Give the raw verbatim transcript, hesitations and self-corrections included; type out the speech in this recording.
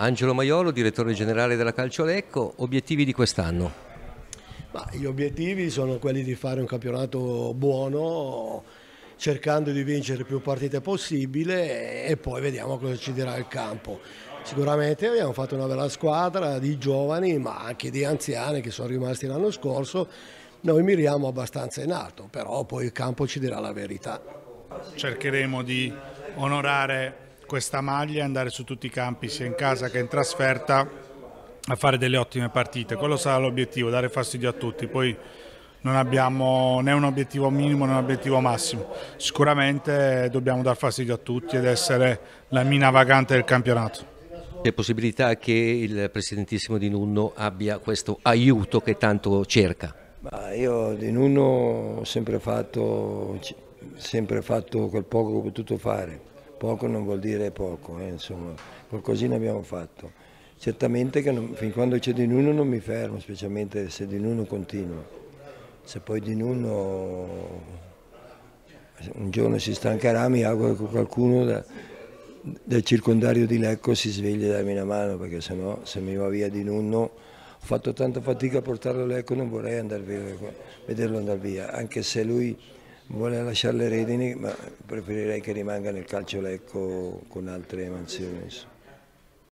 Angelo Maiolo, direttore generale della Calcio Lecco, obiettivi di quest'anno? Ma gli obiettivi sono quelli di fare un campionato buono, cercando di vincere più partite possibile e poi vediamo cosa ci dirà il campo. Sicuramente abbiamo fatto una bella squadra di giovani ma anche di anziani che sono rimasti l'anno scorso. Noi miriamo abbastanza in alto, però poi il campo ci dirà la verità. Cercheremo di onorare questa maglia e andare su tutti i campi, sia in casa che in trasferta, a fare delle ottime partite. Quello sarà l'obiettivo, dare fastidio a tutti. Poi non abbiamo né un obiettivo minimo né un obiettivo massimo. Sicuramente dobbiamo dar fastidio a tutti ed essere la mina vagante del campionato. C'è possibilità che il presidentissimo Di Nunno abbia questo aiuto che tanto cerca? Ma io di Nunno ho sempre fatto, sempre fatto quel poco che ho potuto fare. Poco non vuol dire poco, eh, insomma, qualcosina abbiamo fatto. Certamente che non, fin quando c'è Di Nunno non mi fermo, specialmente se Di Nunno continua. Se poi Di Nunno un giorno si stancherà, mi auguro che qualcuno da, del circondario di Lecco si svegli a darmi una mano, perché sennò se mi va via Di Nunno, ho fatto tanta fatica a portarlo a Lecco, non vorrei andare via, vederlo andare via, anche se lui vuole lasciare le redini, ma preferirei che rimanga nel calcio Lecco con altre mansioni.